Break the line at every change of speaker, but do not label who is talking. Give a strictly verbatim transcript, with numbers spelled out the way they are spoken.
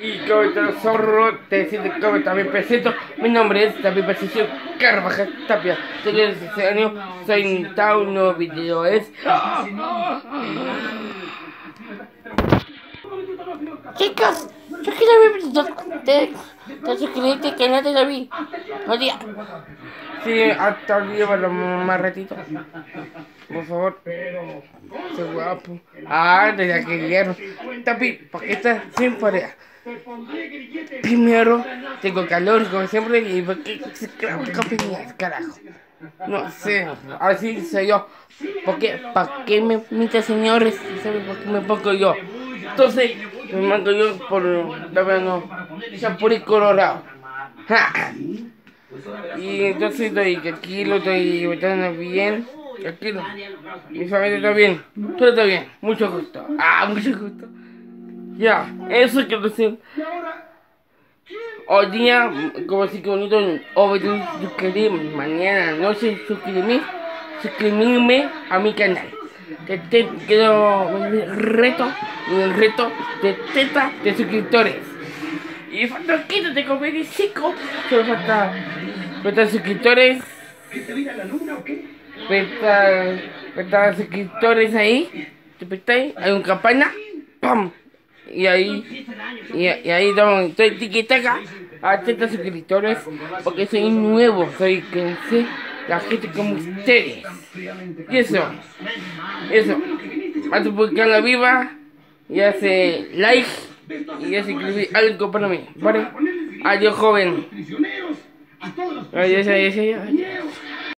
Y como todo zorro, te decía que también presento. Mi nombre es David Patricio Carvajal Tapia. Tengo dieciséis años, soy un tauno video es. Chicos, yo quiero ver te te suscribiste al canal de David. Oye. Sí, hasta el día para más ratito. Por favor. Soy guapo. Ah, desde que llegaron. Tapi, ¿para qué estás sin pareja? Primero, tengo calor como siempre y porque se clava el carajo. No sé, así soy yo. Porque, ¿para qué me imitan señores? ¿Sabes por qué me pongo yo? Entonces, me mando yo por, la verdad, Chapuri Colorado. ¡Ja! Y entonces estoy tranquilo, estoy bastante bien. Tranquilo. Mi familia está bien. Todo está bien. Mucho gusto. Ah, mucho gusto. Ya, eso quiero decir. Hoy día, como cinco minutos, hoy suscribirme, mañana noche suscribirme, suscribirme a mi canal. Que te quiero reto, el reto de teta de suscriptores. Y falta quinto, te compré cinco, solo falta, falta suscriptores. Falta, falta suscriptores ahí. ¿Te pestáis? Hay una campana. ¡Pam! Y ahí, y, y ahí estoy tiquitaca a treinta suscriptores porque soy nuevo, soy que sé la gente como ustedes. Y eso, eso, hace publicar la viva y hace like y hace escribir algo para mí, ¿vale? Adiós, joven. Adiós, adiós, adiós.